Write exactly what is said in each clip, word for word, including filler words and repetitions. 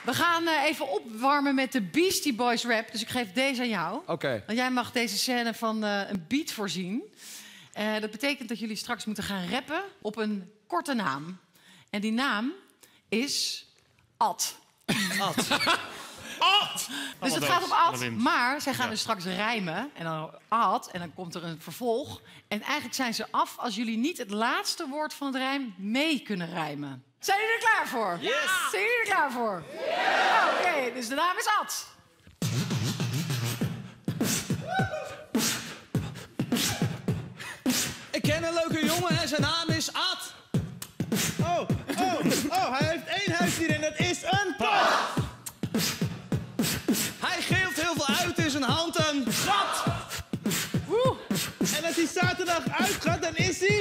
We gaan uh, even opwarmen met de Beastie Boys rap. Dus ik geef deze aan jou. Oké. Okay. Want jij mag deze scène van uh, een beat voorzien. Uh, dat betekent dat jullie straks moeten gaan rappen op een korte naam. En die naam is Ad. Ad. Ad! Dus het gaat op Ad, maar zij gaan ja. dus straks rijmen. En dan Ad, en dan komt er een vervolg. En eigenlijk zijn ze af als jullie niet het laatste woord van het rijm mee kunnen rijmen. Zijn jullie er klaar voor? Yes! Zijn jullie er klaar voor? Ja! Oké, okay, dus de naam is Ad. Ik ken een leuke jongen en zijn naam is Ad. Oh, oh, oh, hij heeft één huisdier en dat is een kat. Hij geelt heel veel uit in zijn hand een gat. Woe. En als hij zaterdag uitgaat, dan is hij...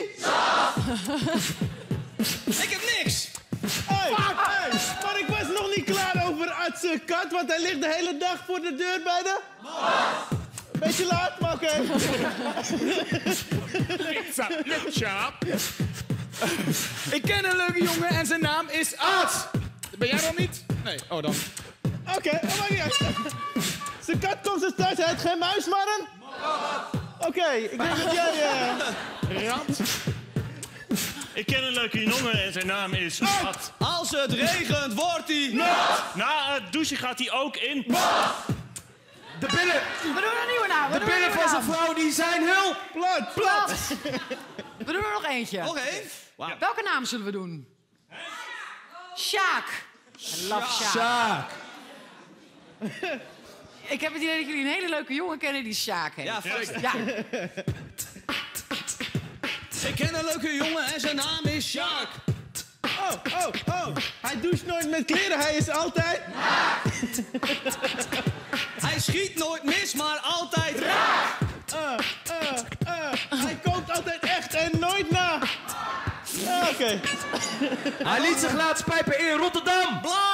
Ik heb niks. Hey, hey, maar ik was nog niet klaar over Adse kat, want hij ligt de hele dag voor de deur bij de... Een beetje laat, maar oké. Ik ken een leuke jongen en zijn naam is Ad. Ben jij dan niet? Nee. Oh, dan. Oké, okay, oh maar niet. Zijn kat komt zo thuis, hij heeft geen muis, maar een... Oké, okay, ik denk dat jij... Uh... Rand. Ik ken een leuke jongen en zijn naam is Ad. Als het regent, wordt hij... Nat. Na het douchen gaat hij ook in... Bad. De billen... We doen een nieuwe naam. De billen van zijn vrouw die zijn heel... Plat. Plat. We doen er nog eentje. Nog één? Wow. Welke naam zullen we doen? Sjaak. I love Sjaak. Sjaak. Ik heb het idee dat jullie een hele leuke jongen kennen die Sjaak heet. Ja, vast. Ja. Ik ken een leuke jongen en zijn naam is Sjaak. Oh, oh, oh. Hij doucht nooit met kleren, hij is altijd... Hij schiet nooit mis, maar altijd raak. Uh, uh, uh. Hij koopt altijd echt en nooit na. Uh, Oké. Okay. Hij liet zich laatst pijpen in Rotterdam. Bla!